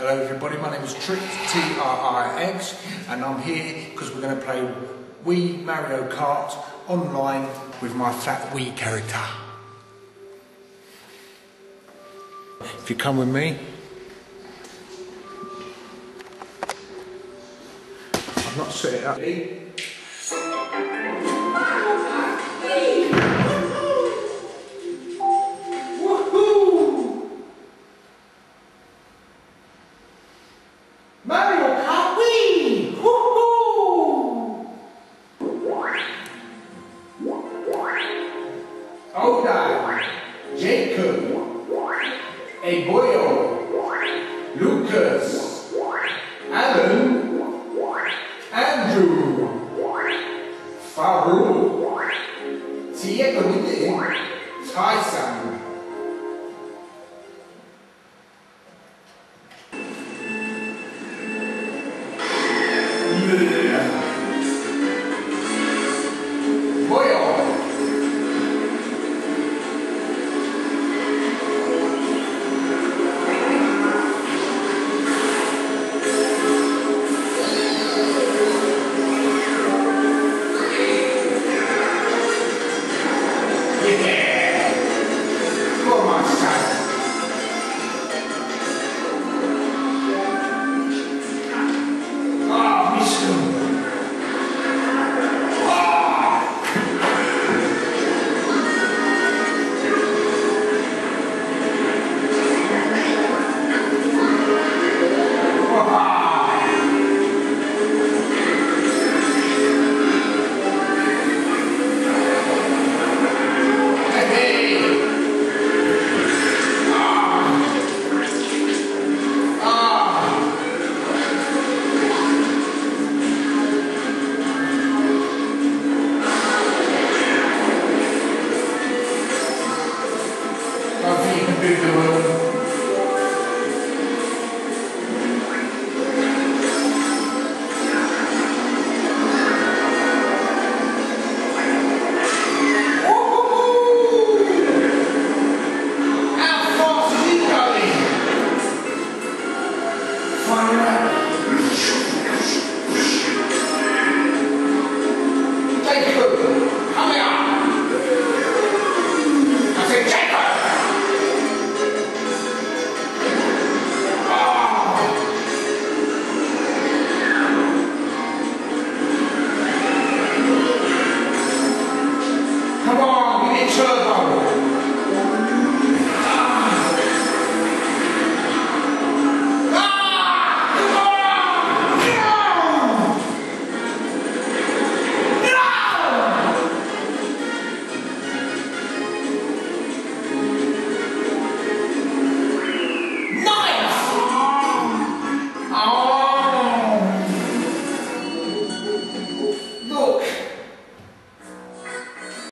Hello everybody, my name is TRIX, T-R-I-X, and I'm here because we're going to play Wii Mario Kart online with my fat Wii character. If you come with me, I've not set it up. Mario Kart Wii! Woohoo! Oda, Jacob, Eboyo, Lucas, Alan, Andrew, Farouk, Tieko, Tyson. I think you can do that.